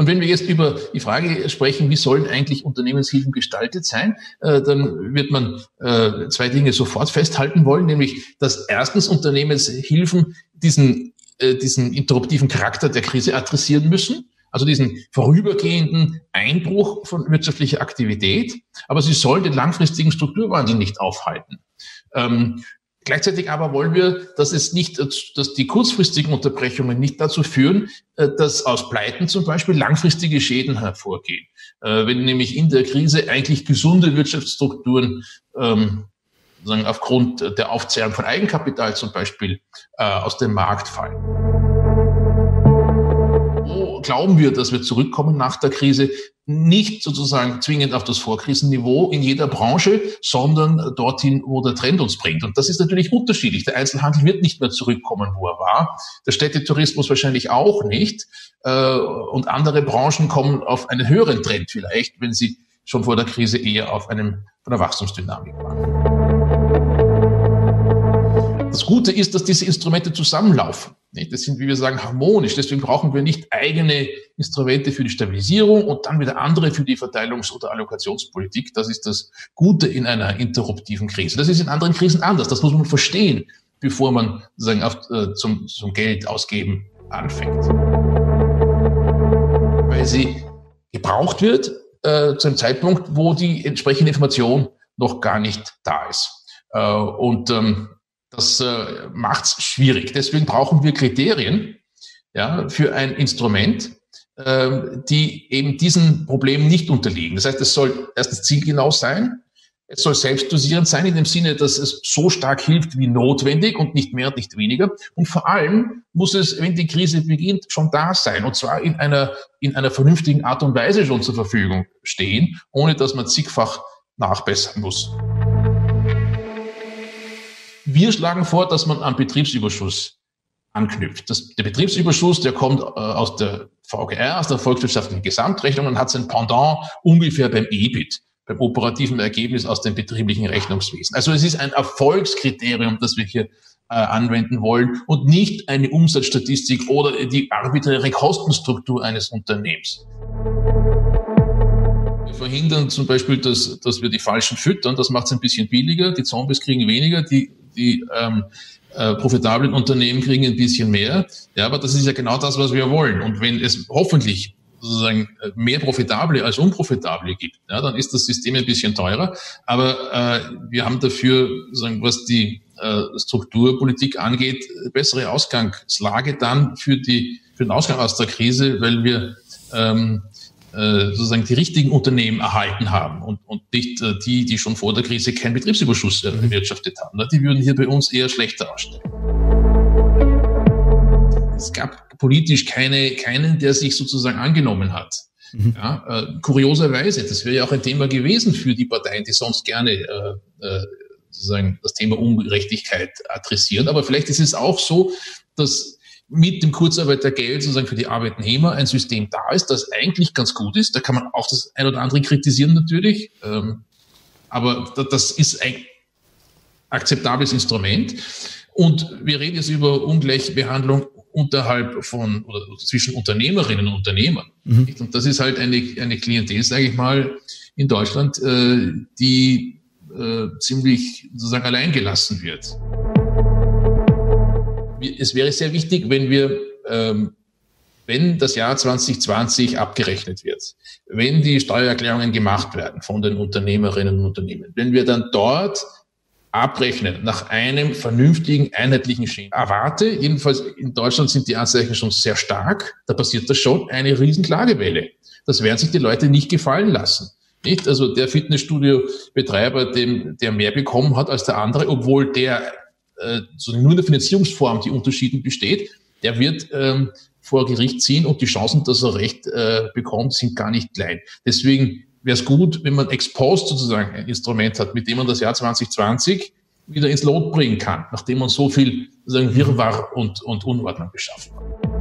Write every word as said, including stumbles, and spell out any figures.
Und wenn wir jetzt über die Frage sprechen, wie sollen eigentlich Unternehmenshilfen gestaltet sein, äh, dann wird man äh, zwei Dinge sofort festhalten wollen, nämlich, dass erstens Unternehmenshilfen diesen, äh, diesen interruptiven Charakter der Krise adressieren müssen, also diesen vorübergehenden Einbruch von wirtschaftlicher Aktivität, aber sie sollen den langfristigen Strukturwandel nicht aufhalten. Ähm, Gleichzeitig aber wollen wir, dass es nicht, dass die kurzfristigen Unterbrechungen nicht dazu führen, dass aus Pleiten zum Beispiel langfristige Schäden hervorgehen. Wenn nämlich in der Krise eigentlich gesunde Wirtschaftsstrukturen ähm, sagen, aufgrund der Aufzehrung von Eigenkapital zum Beispiel äh, aus dem Markt fallen. Wo glauben wir, dass wir zurückkommen nach der Krise? Nicht sozusagen zwingend auf das Vorkrisenniveau in jeder Branche, sondern dorthin, wo der Trend uns bringt. Und das ist natürlich unterschiedlich. Der Einzelhandel wird nicht mehr zurückkommen, wo er war. Der Städtetourismus wahrscheinlich auch nicht. Und andere Branchen kommen auf einen höheren Trend vielleicht, wenn sie schon vor der Krise eher auf einem, von der Wachstumsdynamik waren. Das Gute ist, dass diese Instrumente zusammenlaufen. Das sind, wie wir sagen, harmonisch. Deswegen brauchen wir nicht eigene Instrumente für die Stabilisierung und dann wieder andere für die Verteilungs- oder Allokationspolitik. Das ist das Gute in einer interruptiven Krise. Das ist in anderen Krisen anders. Das muss man verstehen, bevor man sozusagen auf, äh, zum, zum Geld ausgeben anfängt. Weil sie gebraucht wird äh, zu einem Zeitpunkt, wo die entsprechende Information noch gar nicht da ist. Äh, und ähm, Das äh, macht es schwierig. Deswegen brauchen wir Kriterien, ja, für ein Instrument, äh, die eben diesen Problemen nicht unterliegen. Das heißt, es soll erstens zielgenau sein, es soll selbstdosierend sein in dem Sinne, dass es so stark hilft wie notwendig und nicht mehr und nicht weniger. Und vor allem muss es, wenn die Krise beginnt, schon da sein und zwar in einer in einer vernünftigen Art und Weise schon zur Verfügung stehen, ohne dass man zigfach nachbessern muss. Wir schlagen vor, dass man am Betriebsüberschuss anknüpft. Das, der Betriebsüberschuss, der kommt äh, aus der V G R, aus der volkswirtschaftlichen Gesamtrechnung und hat sein Pendant ungefähr beim E B I T, beim operativen Ergebnis aus dem betrieblichen Rechnungswesen. Also es ist ein Erfolgskriterium, das wir hier äh, anwenden wollen und nicht eine Umsatzstatistik oder die arbiträre Kostenstruktur eines Unternehmens. Wir verhindern zum Beispiel, dass, dass wir die Falschen füttern. Das macht es ein bisschen billiger. Die Zombies kriegen weniger, die, die ähm, äh, profitablen Unternehmen kriegen ein bisschen mehr. Ja, aber das ist ja genau das, was wir wollen. Und wenn es hoffentlich sozusagen mehr profitable als unprofitable gibt, ja, dann ist das System ein bisschen teurer. Aber äh, wir haben dafür, sozusagen, was die äh, Strukturpolitik angeht, bessere Ausgangslage dann für die für den Ausgang aus der Krise, weil wir ähm, sozusagen die richtigen Unternehmen erhalten haben und, und nicht äh, die, die schon vor der Krise keinen Betriebsüberschuss erwirtschaftet haben. Die würden hier bei uns eher schlechter ausstellen. Es gab politisch keine, keinen, der sich sozusagen angenommen hat. Mhm. Ja, äh, kurioserweise, das wäre ja auch ein Thema gewesen für die Parteien, die sonst gerne äh, äh, sozusagen das Thema Ungerechtigkeit adressieren. Aber vielleicht ist es auch so, dass mit dem Kurzarbeitergeld sozusagen für die Arbeitnehmer ein System da ist, das eigentlich ganz gut ist. Da kann man auch das ein oder andere kritisieren natürlich. Ähm, aber das ist ein akzeptables Instrument. Und wir reden jetzt über Ungleichbehandlung unterhalb von oder zwischen Unternehmerinnen und Unternehmern. Mhm. Und das ist halt eine, eine Klientel, sage ich mal, in Deutschland, äh, die äh, ziemlich sozusagen allein gelassen wird. Es wäre sehr wichtig, wenn wir, ähm, wenn das Jahr zwanzig zwanzig abgerechnet wird, wenn die Steuererklärungen gemacht werden von den Unternehmerinnen und Unternehmen, wenn wir dann dort abrechnen nach einem vernünftigen, einheitlichen Schema. Erwarte, jedenfalls in Deutschland sind die Anzeichen schon sehr stark, da passiert das schon, eine riesen Klagewelle. Das werden sich die Leute nicht gefallen lassen. Nicht? Also der Fitnessstudio-Betreiber, dem, der mehr bekommen hat als der andere, obwohl der so nur in der Finanzierungsform die Unterschiede besteht, der wird ähm, vor Gericht ziehen und die Chancen, dass er Recht äh, bekommt, sind gar nicht klein. Deswegen wäre es gut, wenn man ex post sozusagen ein Instrument hat, mit dem man das Jahr zwanzig zwanzig wieder ins Lot bringen kann, nachdem man so viel sozusagen Wirrwarr und, und Unordnung geschaffen hat.